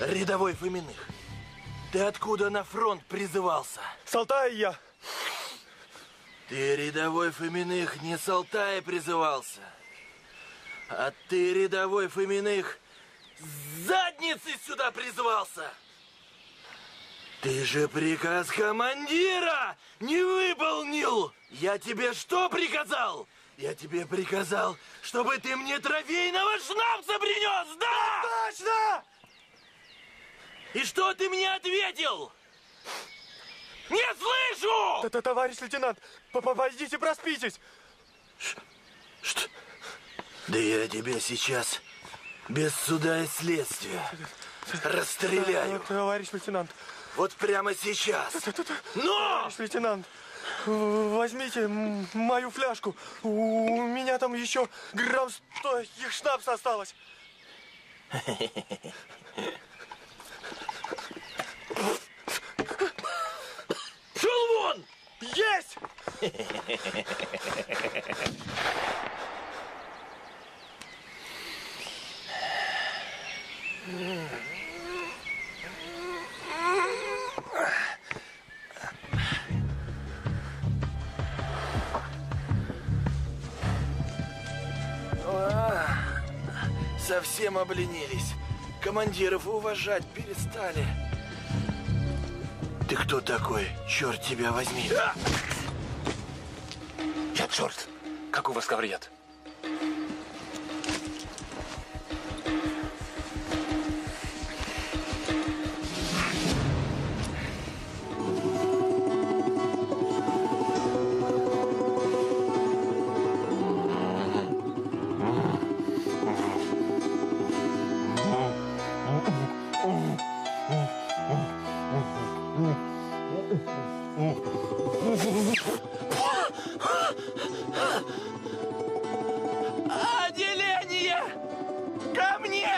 Рядовой Фоминых, ты откуда на фронт призывался? С Алтая я. Ты, рядовой Фоминых, не с Алтая призывался, а ты, рядовой Фоминых, с задницы сюда призывался. Ты же приказ командира не выполнил! Я тебе что приказал? Я тебе приказал, чтобы ты мне трофейного шнапса принес, да? Точно! И что ты мне ответил? Не слышу! Товарищ лейтенант, пойдите проспитесь. Что? Да я тебя сейчас без суда и следствия расстреляю. Товарищ лейтенант. Вот прямо сейчас. Но! Товарищ лейтенант, возьмите мою фляжку. У меня там еще грамм 100 шнапса осталось. Шел вон! Есть! Совсем обленились. Командиров уважать перестали. Ты кто такой? Черт тебя возьми. Я черт. Как у вас говорят? Отделение! Ко мне!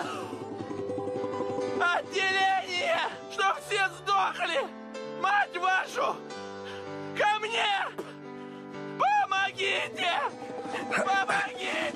Отделение! Чтоб все сдохли! Мать вашу! Ко мне! Помогите! Помогите!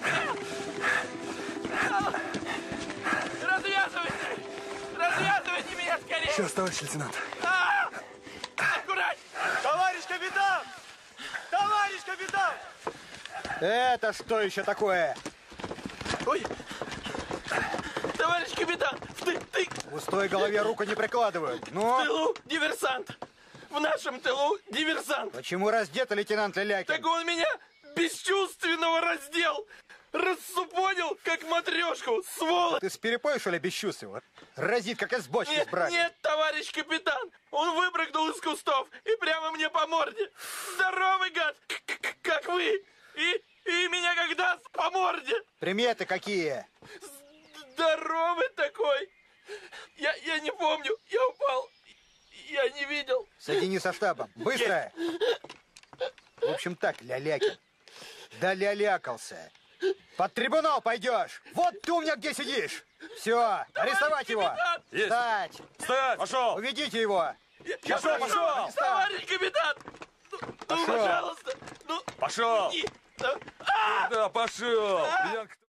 Развязывайте! Развязывайте меня скорее! Сейчас, товарищ лейтенант. Аккуратней! Товарищ капитан! Товарищ капитан! Это что еще такое? Ой! Товарищ капитан! Ты! В пустой голове руку не прикладывают. В Ну? тылу диверсант! В нашем тылу диверсант! Почему раздета лейтенант Лялякин? Так он меня бесчувственного раздел! Рассупонил, как матрешку, сволочь! Ты с перепоя, что ли, бесчувственно? Разит, как из бочки с браком. Нет, товарищ капитан! Он выпрыгнул из кустов и прямо мне по морде! Здоровый гад! Как вы! И меня как даст по морде! Приметы какие? Здоровый такой! Я не помню, я упал, я не видел. Соедини со штабом. Быстро! В общем так, Лялякин. Да лялякался. Под трибунал пойдешь. Вот ты у меня где сидишь. Все, арестовать его. Есть. Встать. Встать! Пошел! Уведите его. Пошел! Товарищ капитан! Ну, пожалуйста! Ну, Пошел! и- Да, пошел!